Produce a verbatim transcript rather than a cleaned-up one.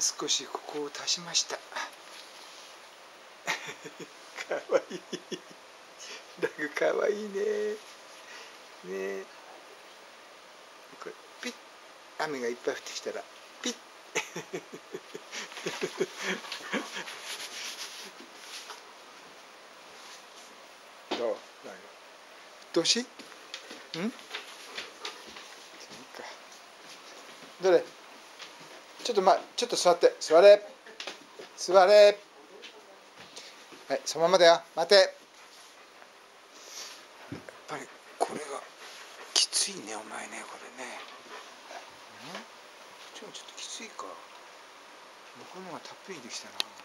少しここを足しました。かわいい。ラグかわいいね。ね。これピッ、雨がいっぱい降ってきたらピッ。どう？どうし？ん？そうか。どれ？ちょっとま、ちょっと座って、座れ。座れ。はい、そのままだよ。待て。やっぱりこれがきついね、お前ね、これね。ん？ちょっとちょっときついか。僕の方がたっぷりできたな。